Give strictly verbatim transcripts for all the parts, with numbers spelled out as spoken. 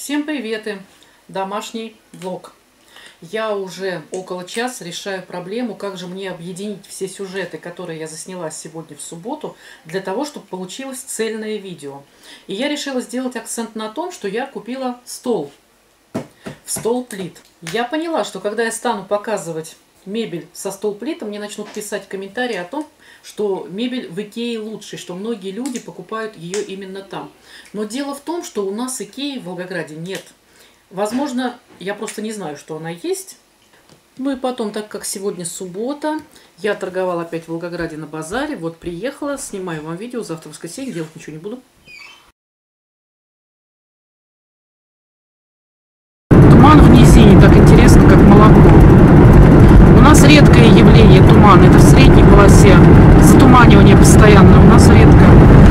Всем привет! Домашний влог. Я уже около часа решаю проблему, как же мне объединить все сюжеты, которые я засняла сегодня в субботу, для того, чтобы получилось цельное видео. И я решила сделать акцент на том, что я купила стол. В стол плит. Я поняла, что когда я стану показывать мебель со стол плита, мне начнут писать комментарии о том, что мебель в Икее лучше, что многие люди покупают ее именно там. Но дело в том, что у нас Икеи в Волгограде нет. Возможно, я просто не знаю, что она есть. Ну и потом, так как сегодня суббота, я торговала опять в Волгограде на базаре. Вот приехала, снимаю вам видео, завтра воскресенье, делать ничего не буду. Туман в низине, так интересно, как молоко. У нас редкое явление тумана, это в средней полосе. Затуманивание постоянно, у нас редко.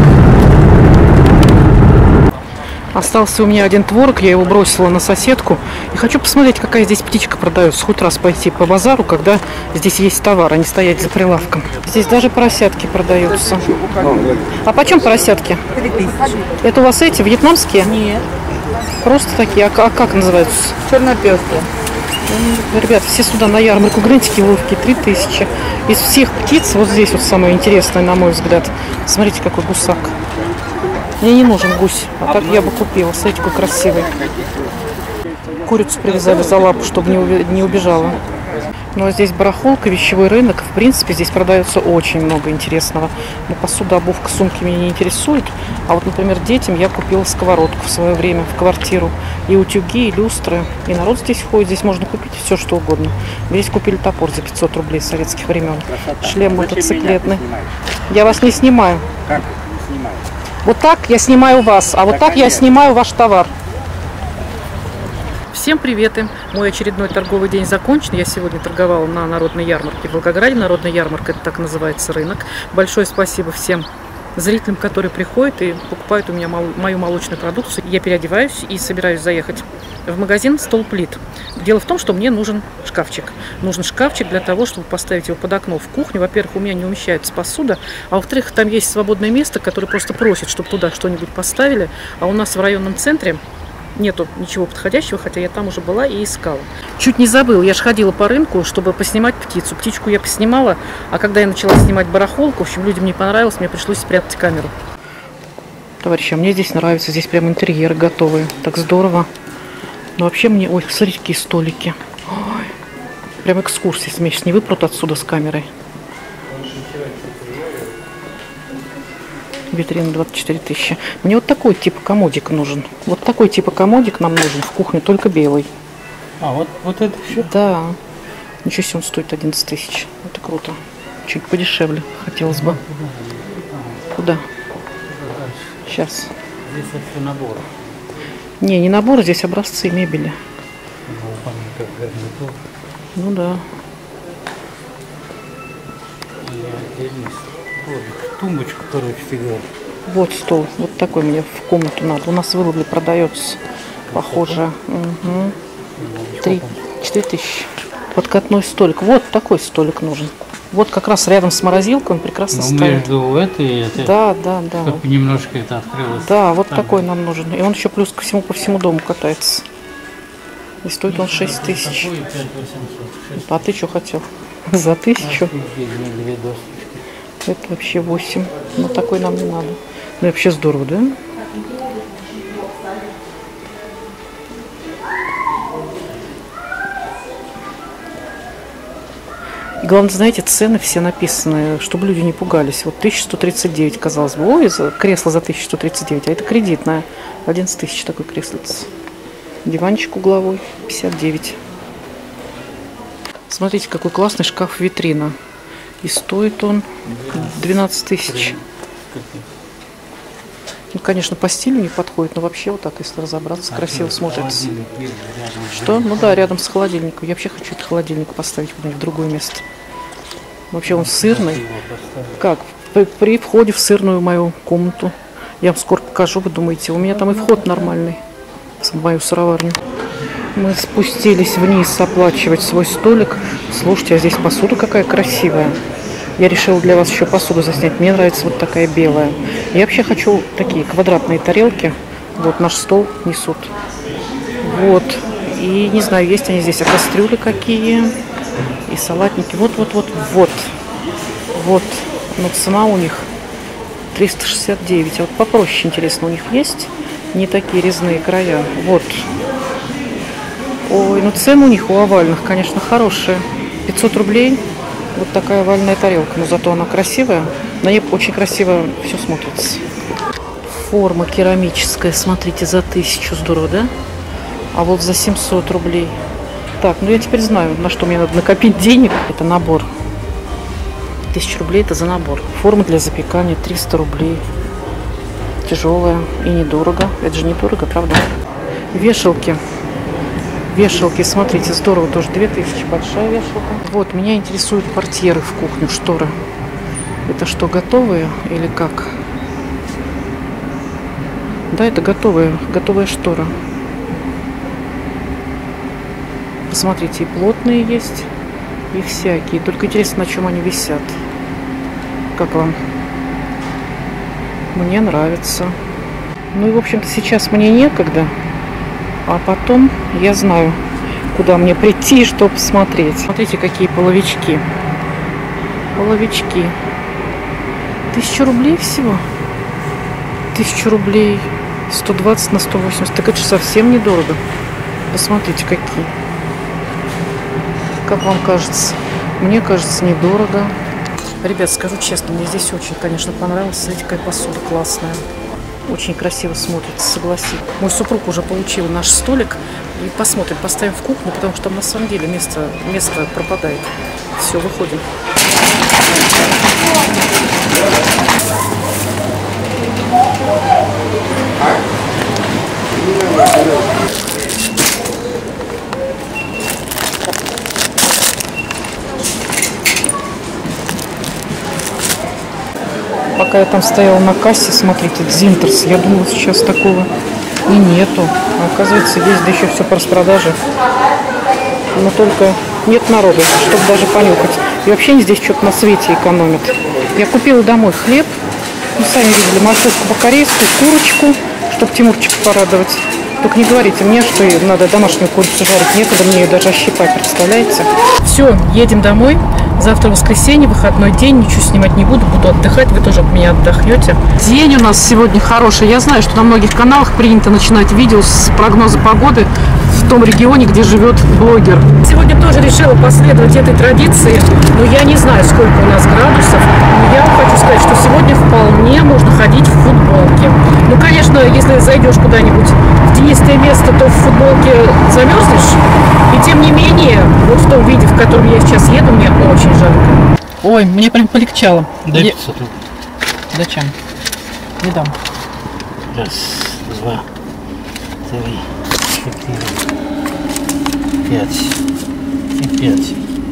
Остался у меня один творог, я его бросила на соседку. И хочу посмотреть, какая здесь птичка продается. Хоть раз пойти по базару, когда здесь есть товар, а не стоять за прилавком. Здесь даже поросятки продаются. А почем поросятки? Это у вас эти, вьетнамские? Нет. Просто такие. А, а как называются? Чернопёрки. Ребят, все сюда на ярмарку. Гляньте, какие ловкие, три тысячи. Из всех птиц, вот здесь вот самое интересное, на мой взгляд. Смотрите, какой гусак. Мне не нужен гусь, а так я бы купила. Смотрите, какой красивый. Курицу привязали за лапу, чтобы не убежала. Ну а здесь барахолка, вещевой рынок. В принципе, здесь продается очень много интересного. Но посуда, обувка, сумки меня не интересуют. А вот, например, детям я купила сковородку в свое время в квартиру. И утюги, и люстры. И народ здесь ходит. Здесь можно купить все, что угодно. Здесь купили топор за пятьсот рублей советских времен. Шлем мотоциклетный. Я вас не снимаю. Как не снимаю? Вот так я снимаю вас, а вот так, так я снимаю ваш товар. Всем приветы! Мой очередной торговый день закончен. Я сегодня торговала на народной ярмарке в Волгограде. Народная ярмарка, это так называется рынок. Большое спасибо всем зрителям, которые приходят и покупают у меня мою молочную продукцию. Я переодеваюсь и собираюсь заехать в магазин «Стол плит». Дело в том, что мне нужен шкафчик. Нужен шкафчик для того, чтобы поставить его под окно в кухню. Во-первых, у меня не умещается посуда, а во-вторых, там есть свободное место, которое просто просит, чтобы туда что-нибудь поставили. А у нас в районном центре нету ничего подходящего, хотя я там уже была и искала. Чуть не забыла, я же ходила по рынку, чтобы поснимать птицу. Птичку я поснимала, а когда я начала снимать барахолку, в общем, людям не понравилось, мне пришлось спрятать камеру. Товарищи, а мне здесь нравится, здесь прям интерьеры готовые, так здорово. Но вообще мне, ой, смотрите, какие столики. Ой, прям экскурсия смешная, не выпрут отсюда с камерой. Витрина двадцать четыре тысячи. Мне вот такой типа комодик нужен. Вот такой типа комодик нам нужен в кухню, только белый. А, вот, вот это все? Да. Ничего себе, он стоит одиннадцать тысяч. Это круто. Чуть подешевле хотелось бы. Куда? Сейчас. Здесь все набор. Не, не набор, здесь образцы мебели. Ну да. Тумбочку, короче, фига. Вот стол, вот такой мне в комнату надо. У нас в Иловле продается, похоже. Угу. Три, четыре тысячи. Подкатной столик. Вот такой столик нужен. Вот как раз рядом с морозилкой он прекрасно Но стоит. Между этой и этой. Да, да, да. Чтобы немножко это открылось. Да, вот так. такой нам нужен. И он еще плюс ко всему по всему дому катается. И стоит он шесть тысяч. А ты что хотел? За тысячу? Это вообще восемь. Но такой нам не надо. Ну вообще здорово, да? И главное, знаете, цены все написаны, чтобы люди не пугались. Вот тысяча сто тридцать девять, казалось бы. Ой, кресло за тысячу сто тридцать девять, а это кредитное. одиннадцать тысяч такой креслиц. Диванчик угловой, пятьдесят девять. Смотрите, какой классный шкаф-витрина. И стоит он двенадцать тысяч. Ну, конечно, по стилю не подходит, но вообще вот так, если разобраться, красиво смотрится. Что? Ну да, рядом с холодильником. Я вообще хочу этот холодильник поставить куда-нибудь в другое место. Вообще он сырный. Как? При, при входе в сырную мою комнату. Я вам скоро покажу, вы думаете, у меня там и вход нормальный в мою сыроварню. Мы спустились вниз оплачивать свой столик. Слушайте, а здесь посуда какая красивая. Я решила для вас еще посуду заснять. Мне нравится вот такая белая. Я вообще хочу такие квадратные тарелки. Вот наш стол несут. Вот. И не знаю, есть они здесь, а кастрюли какие. И салатники. Вот-вот-вот. Вот. Вот. Но цена у них триста шестьдесят девять. А вот попроще, интересно, у них есть? Не такие резные края. Вот. Ой, ну цены у них у овальных, конечно, хорошие. пятьсот рублей. Вот такая овальная тарелка. Но зато она красивая. На ней очень красиво все смотрится. Форма керамическая, смотрите, за тысячу. Здорово, да? А вот за семьсот рублей. Так, ну я теперь знаю, на что мне надо накопить денег. Это набор. тысяча рублей это за набор. Форма для запекания триста рублей. Тяжелая и недорого. Это же недорого, правда? Вешалки. Вешалки, смотрите, здорово тоже. две тысячи, большая вешалка. Вот, меня интересуют портьеры в кухню, шторы. Это что, готовые или как? Да, это готовая, готовая штора. Посмотрите, и плотные есть, и всякие. Только интересно, на чем они висят. Как вам? Мне нравится. Ну и, в общем-то, сейчас мне некогда. А потом я знаю, куда мне прийти и что посмотреть. Смотрите, какие половички. Половички. Тысяча рублей всего. Тысячу рублей. сто двадцать на сто восемьдесят. Так это же совсем недорого. Посмотрите, какие. Как вам кажется? Мне кажется, недорого. Ребят, скажу честно, мне здесь очень, конечно, понравилось. Смотрите, какая посуда классная. Очень красиво смотрится, согласись. Мой супруг уже получил наш столик. И посмотрим, поставим в кухню, потому что там на самом деле место, место пропадает. Все, выходим. Пока я там стояла на кассе, смотрите, Дзинтерс, я думала, сейчас такого и нету. А оказывается, есть, да еще все по распродаже. Но только нет народу, чтобы даже понюхать. И вообще они здесь что-то на свете экономят. Я купила домой хлеб, ну, сами видели, морковку по-корейски, курочку, чтобы Тимурчика порадовать. Только не говорите мне, что надо домашнюю курицу жарить. Некогда мне ее даже ощипать, представляете? Все, едем домой. Завтра воскресенье, выходной день, ничего снимать не буду, буду отдыхать, вы тоже от меня отдохнете. День у нас сегодня хороший. Я знаю, что на многих каналах принято начинать видео с прогноза погоды в том регионе, где живет блогер. Сегодня тоже решила последовать этой традиции, но я не знаю, сколько у нас градусов. Но я вам хочу сказать, что сегодня вполне можно ходить в футболке. Ну, конечно, если зайдешь куда-нибудь в тенистое место, то в футболке замерзнешь. И тем не менее, вот в том виде, в котором я сейчас еду, мне очень жарко. Ой, мне прям полегчало. Дай я... пятьсот. Зачем? Не дам. Раз, два, три, четыре, пять и пять.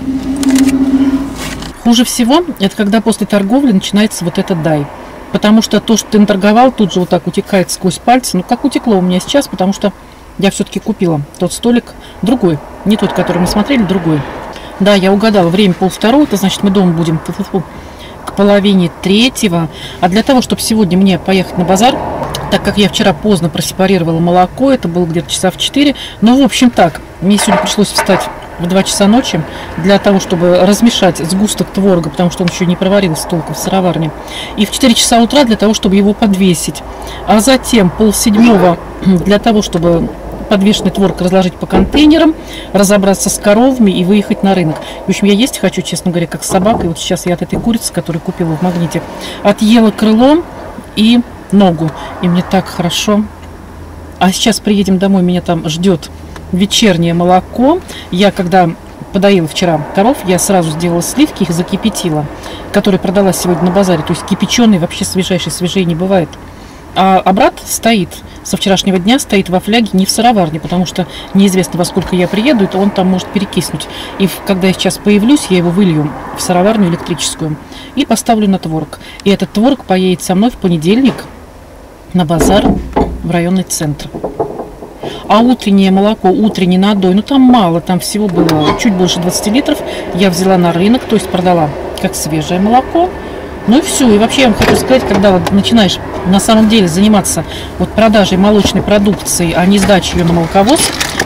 Хуже всего, это когда после торговли начинается вот этот дай. Потому что то, что ты наторговал, тут же вот так утекает сквозь пальцы. Ну, как утекло у меня сейчас, потому что я все-таки купила тот столик другой. Не тот, который мы смотрели, другой. Да, я угадала, время полвторого, это значит, мы дома будем к половине третьего. А для того, чтобы сегодня мне поехать на базар, так как я вчера поздно просепарировала молоко, это было где-то часа в четыре. Ну, в общем, так, мне сегодня пришлось встать в два часа ночи для того, чтобы размешать сгусток творога, потому что он еще не проварился толком в сыроварне. И в четыре часа утра для того, чтобы его подвесить. А затем полседьмого для того, чтобы подвешенный творог разложить по контейнерам, разобраться с коровами и выехать на рынок. В общем, я есть хочу, честно говоря, как собака. И вот сейчас я от этой курицы, которую купила в Магните, отъела крыло и ногу. И мне так хорошо. А сейчас приедем домой, меня там ждет вечернее молоко. Я когда подоила вчера коров, я сразу сделала сливки, их закипятила, которые продала сегодня на базаре. То есть кипяченый вообще свежайший, свежей не бывает. А, а брат стоит, со вчерашнего дня стоит во фляге, не в сыроварне, потому что неизвестно, во сколько я приеду, и он там может перекиснуть. И когда я сейчас появлюсь, я его вылью в сыроварню электрическую и поставлю на творог. И этот творог поедет со мной в понедельник на базар в районный центр. А утреннее молоко, утренний надой, ну там мало, там всего было чуть больше двадцати литров. Я взяла на рынок, то есть продала как свежее молоко. Ну и все. И вообще я вам хочу сказать, когда вот начинаешь на самом деле заниматься вот продажей молочной продукции, а не сдачей ее на молоковоз,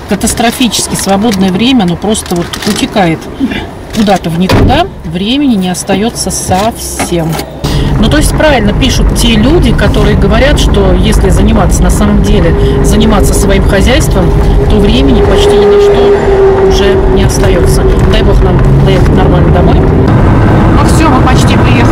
катастрофически свободное время, оно просто вот утекает куда-то в никуда, времени не остается совсем. Ну, то есть правильно пишут те люди, которые говорят, что если заниматься на самом деле, заниматься своим хозяйством, то времени почти ни на что уже не остается. Дай бог нам доехать нормально домой. Ну все, мы почти приехали